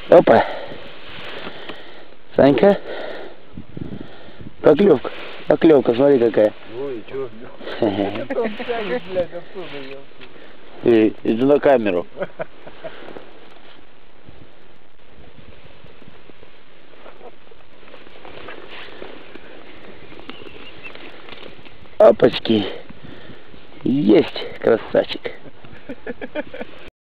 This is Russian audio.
Опа. Санька. Поклевка. Поклевка, смотри какая. Ой, чё? Иди на камеру. Опачки. Есть, красавчик.